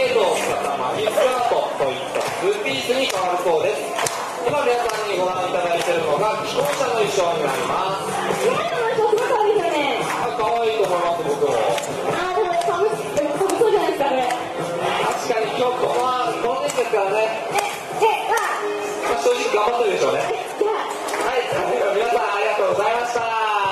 ケートを使ったマギスカートといった2ピースに変わるそうです。今皆さんにご覧いただいているのが既婚者の衣装になります。 今の衣装すごい可愛いですよね。 可愛いと思います、僕も。 でも寒そうじゃないですか、これ。 確かに今日この年ですからね。正直頑張ってるでしょうね。はい、皆さんありがとうございました。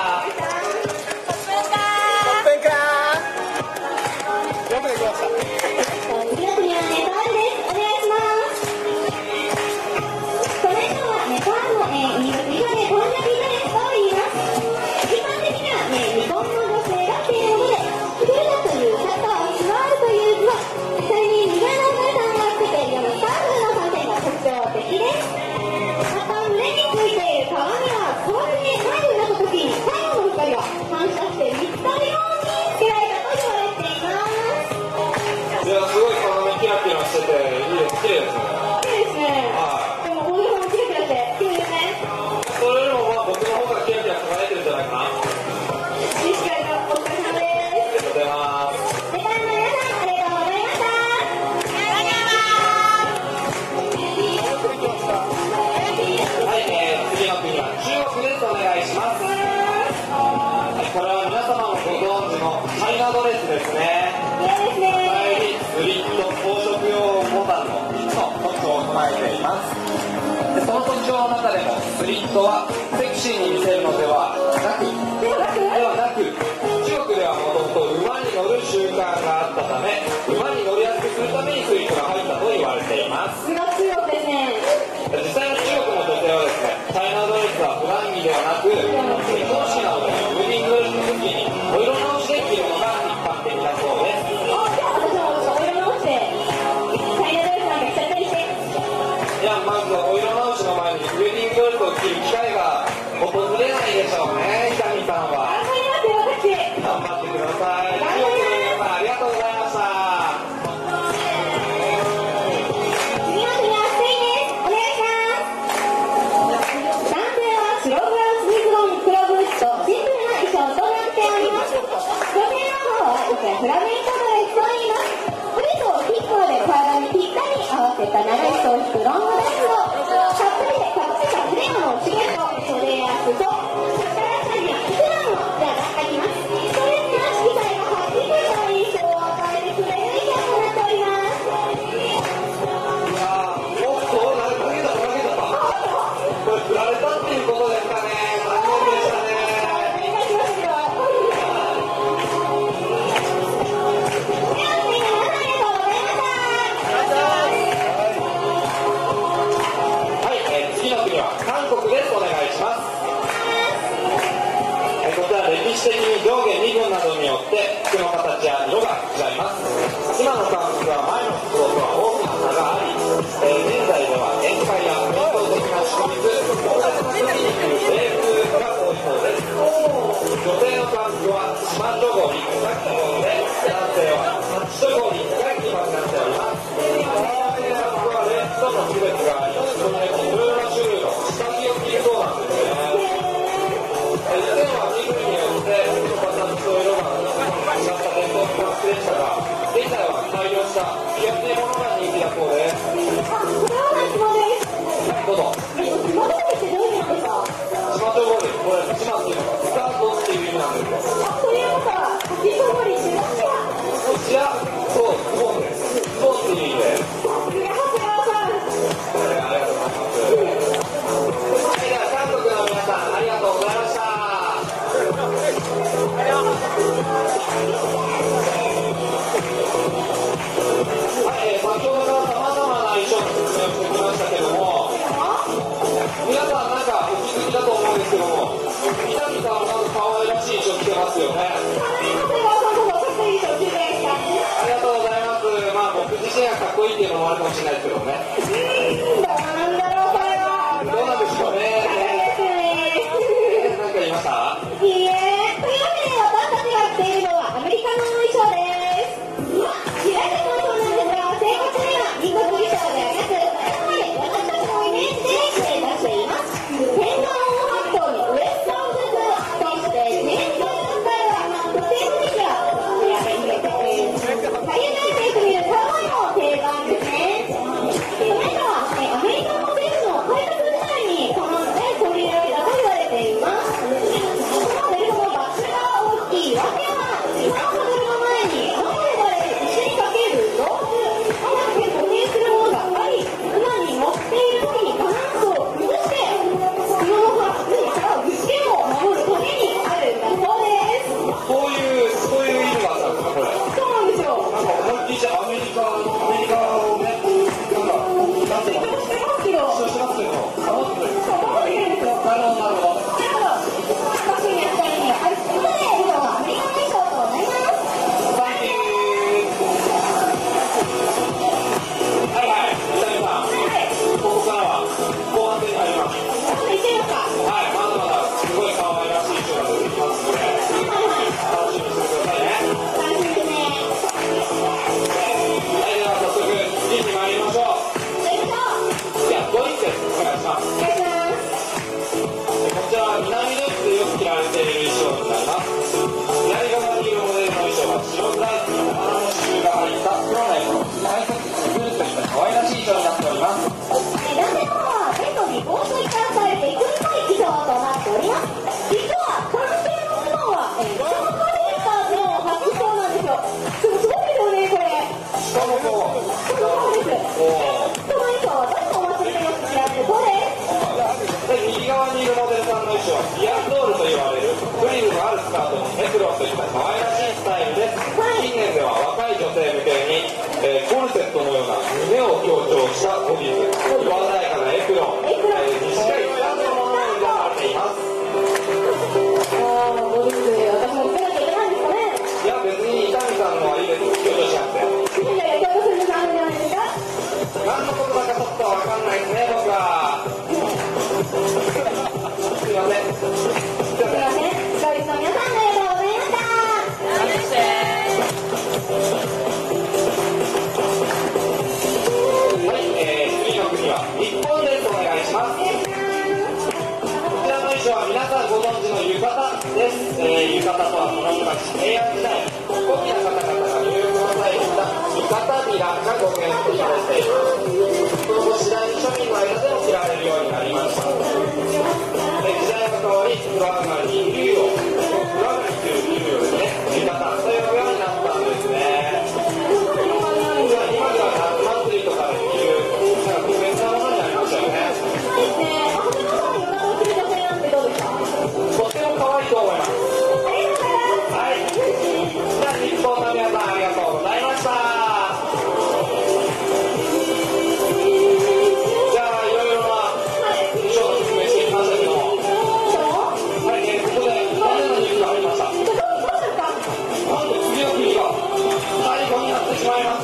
次の国はネパールです。お願いします。この人はネパールの日本でこんなビジネスと言います。一般的には日本の女性が着ているもので、クルダというサッカーをしまわるという字は、それに右側のお母さんがつけているようなカーブの反転が特徴的です。また胸についている鏡は氷に太陽になった時に太陽の光が反射して見つかるようにつけられたと言われています。 いや、すごい鏡キラキラしてていいです。綺麗ですね。 いいですね。でも小栗さんもキラキラして綺麗ですね。 それよりも僕の方がキラキラ輝いてるんじゃないかな。 西海がお疲れ様です。 ありがとうございます。 ネパールの皆さんありがとうございました。 はい、次の国は中国です。お願いします。はい、これは皆様もご存知のチャイナドレスですね。 いいですね。 スリット装飾用ボタンの3つの特徴を備えています。でその特徴の中でもスリットはセクシーに見せるのではなく中国ではもともと馬に乗る習慣があったため馬に乗りやすくするためにスリットが入ったと言われています。 すが強いですね。 実際の中国の女性はですね、チャイナドレスは普段着ではなく結婚式などのウェディングドレスの時にお色直しで着るのが一般的だそうです。 私もお色直してチャイナドレスなんか着ちゃったりして。 いや、まずお色直しの前にウェディングドレスを着る機会が訪れないでしょうね、北見さんは。 頑張りますよ、私。 頑張ってください。中国の皆さんありがとうございました。 次の国はスペインです。お願いします。男性は白ブラウスに黒ブーツとシンプルな衣装となっております。女性の方はフラメンコドレスと言います。これとピッコロで体にぴったり合わせた長い糸を引くロングドレスをたっぷりで隠せたフレアのチゲと袖や裾、宝さんやプランを描きます。ストレスな色彩がはっきりとした印象を与えてくれる衣装となっております。 これ振られたっていうことですかね。残念でしたね。はい、次の国は韓国です。お願いします。こちら歴史的に上下身分などによって服の形や色が違います。今の韓国は前の服装とは大きな差があり、現在では宴会や伝統的な祝日、音楽の時に着る制服が多いそうです。女性の韓服は島チョゴリが基本で、男性はハチチョゴリが基本になっております。韓国はレッスンの区別があり、そのいろいろな種類の下着を着るそうなんですね。以前は身分によって服の形と色が違った伝統的な服でしたが、現在は改良した着やすいものが人気だそうです。 これは質問です。 どうぞ。 島チョゴリってどういう意味なんですか？ 島チョゴリ、これ島っていうのがスカートっていう意味なんですよ。 ということはハチチョゴリってどちら？ こちら、そう、ズボンです。ズボンっていう意味です。ありがとうございます。はい、では韓国の皆さんありがとうございました。はい、先ほどからさまざまな衣装の説明をしてきましたけども、皆さんなんかお気づきだと思うんですけども、南さんはなんか可愛らしい衣装着てますよね。ありがとうございます。まあ僕自身がかっこいいっていうのもあるかもしれないですけどね。 なんだろうこれは。 どうなんでしょうね。何か言いました？ いいえ。というわけで私たちが着ているのはアメリカの衣装です。開いた衣装なんですが、正確には民族衣装ではなく、あくまで私たちのイメージで着て出しています。天皇発祥にウエストをずつ、そして年中のスタイルは特定の時期は左右に見えてくる可愛いもエプロンといった可愛らしいスタイルです。近年では若い女性向けに、コルセットのような胸を強調したボディー、色鮮やかなエプロン、短いブランドのものに選ばれています。 ボディー私もつけなきゃいけないんですかね。 いや別に伊丹さんのはいいです。強調しなくて。 強調するのがあるんじゃないですか。 何のことだかちょっとわかんないですね、僕は。すいません。 すいません。ガリスの皆さんありがとうございました。 はい、次の国は日本です。お願いします。こちらの衣装は皆さんご存知の浴衣です。浴衣とはその昔平安時代、高貴な方々が入浴の際にした浴衣ビラが語源とされています。その後次第に庶民の間でも着られるようになりました。時代の変わり、風呂上がりに竜を、風呂上がりという竜をですね、浴衣と呼ぶようになったんですね。今では夏祭りとかで着る、なんか特別なものになりましたよね。とっても可愛いと思います。はい。じゃあ日本の皆さんありがとうございました。じゃあいろいろな衣装の説明してきましたけども、はい、ここで残念なニュースがありました。なんと次の国が最後になってしまいます。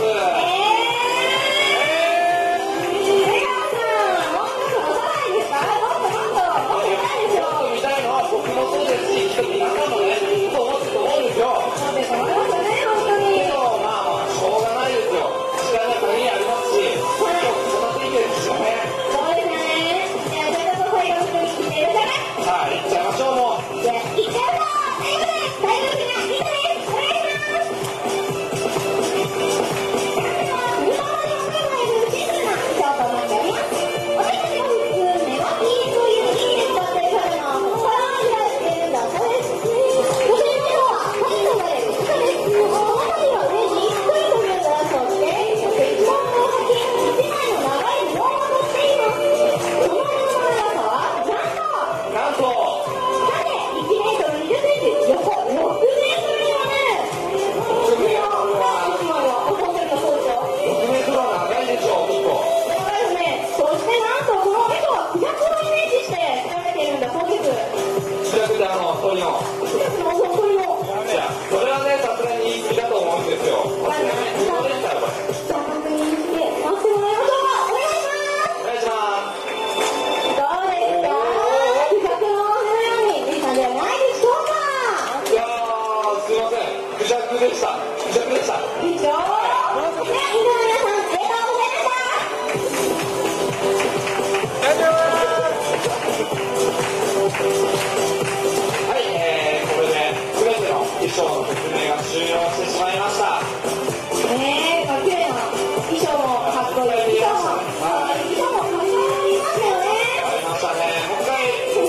僕もそうですし、きっと皆さんもね、そう思ってると思うんですよ。けど、まあ、しょうがないですよ。時間が限りありますし、今日育っていけるんですよね。 そうですね。じゃあ、それこそ最後の人に来ていらっしゃい。 さあ、行っちゃいましょう、もう。 じゃあ、行っちゃうぞ。ということで、最後の国は以上です。お願いします。日本の日本がいるシンプルな衣装となっております。私たちが普通、ネガティーという意味で使っているための、これは由来しているんだそうです。女性の色は、髪と呼ばれる服です。この髪は上に低いというブラシをして、一本の先、一枚の長い布をまとっています。その布の長さは、 なんと、 縦1メートル20センチ、横6メートルにもなる。 6メートルは、 本当にそうですよ。 6メートルは長いでしょう、ちょっと。 長いですね。そしてなんとこの衣装はクジャクをイメージして作られているんだそうです。 近くで鳥の。 クジャクの鳥の。 いや、それはね、さすがに言い過ぎだと思うんですよ。さすがに無料ですから、これ。 じゃあ確認して待ってもらいましょうか。お願いします。 お願いします。 どうですか。クジャクの花のようにできたんではないでしょうか。 いやー、すいません。クジャクでした。クジャクでした。 でしょう。では、インドの皆さん、ありがとうございました。 はい、これで全ての衣装の説明が終了してしまいました。 ねえ、綺麗な衣装もかっこいい。衣装もかっこいいますよね。 ありましたね。もう一回、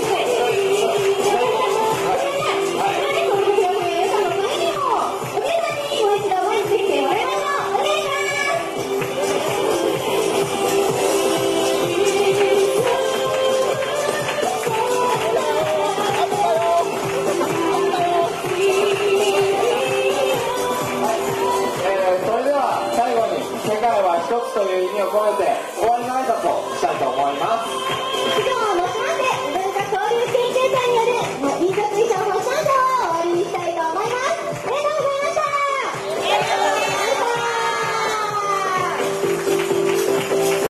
それでは最後に世界は一つという意味を込めて終わりの挨拶をしたいと思います。